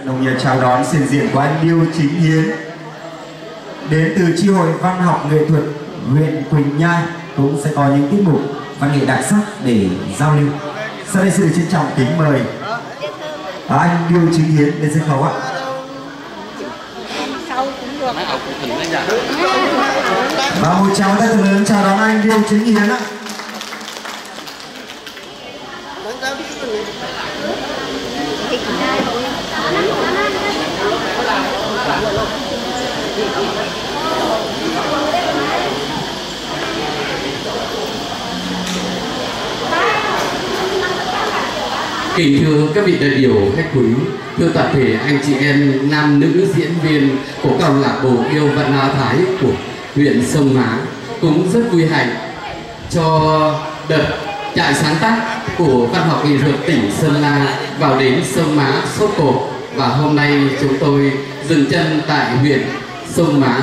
nồng nhiệt chào đón xin diện của anh Điêu Chính Hiến đến từ chi hội văn học nghệ thuật huyện Quỳnh Nhai, cũng sẽ có những tiết mục văn nghệ đặc sắc để giao lưu. Sau đây xin được trân trọng kính mời anh Điêu Chính Hiến đến sân khấu ạ. Và một tràng tay thật lớn chào đón anh Điêu Chính Hiến ạ. Kính thưa các vị đại biểu khách quý, thưa toàn thể anh chị em nam nữ diễn viên của câu lạc bộ yêu văn hóa Thái của huyện Sông Mã, cũng rất vui hạnh cho đợt trại sáng tác của văn học nghệ thuật tỉnh Sơn La vào đến Sông Mã Sốt Cộp, và hôm nay chúng tôi dừng chân tại huyện Sông Mã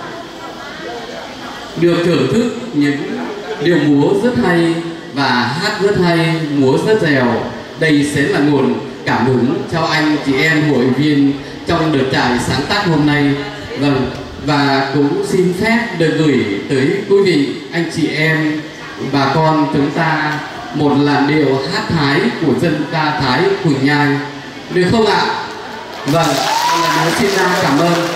được thưởng thức những điệu múa rất hay và hát rất hay, múa rất dẻo. Đây sẽ là nguồn cảm hứng cho anh chị em hội viên trong đợt trại sáng tác hôm nay. Vâng, và cũng xin phép được gửi tới quý vị, anh chị em, bà con chúng ta một làn điệu hát Thái của dân ca Thái Quỳnh Nhai, được không ạ? Vâng, lần nữa xin cảm ơn.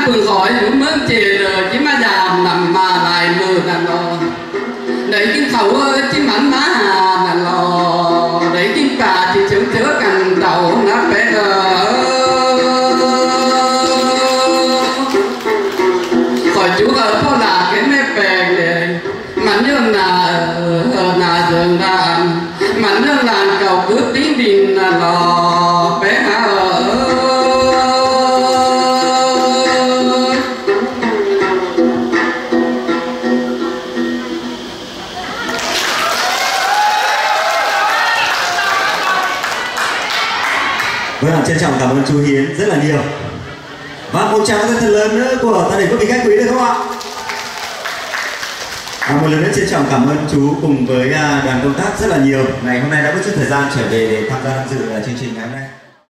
phường khỏi muốn mớn chè rồi chứ mà giảm nằm mà lại mưa nằm lo đấy kinh khẩu ơi chứ mắn má hà nằm lo đấy kinh bà thì chớ chớ cằn đầu nó bé khỏi chú ở phố là cái mép bè này mà nhớ là dường ra mà nhớ là cầu cứ tiếng đình là lò bé hà Vâng, trân trọng cảm ơn chú Hiến rất là nhiều. Và một tràng rất thật lớn nữa của toàn thể quý vị khách quý được không ạ? Một lần nữa trân trọng cảm ơn chú cùng với đoàn công tác rất là nhiều. Ngày hôm nay đã có chút thời gian trở về để tham gia tham dự chương trình ngày hôm nay.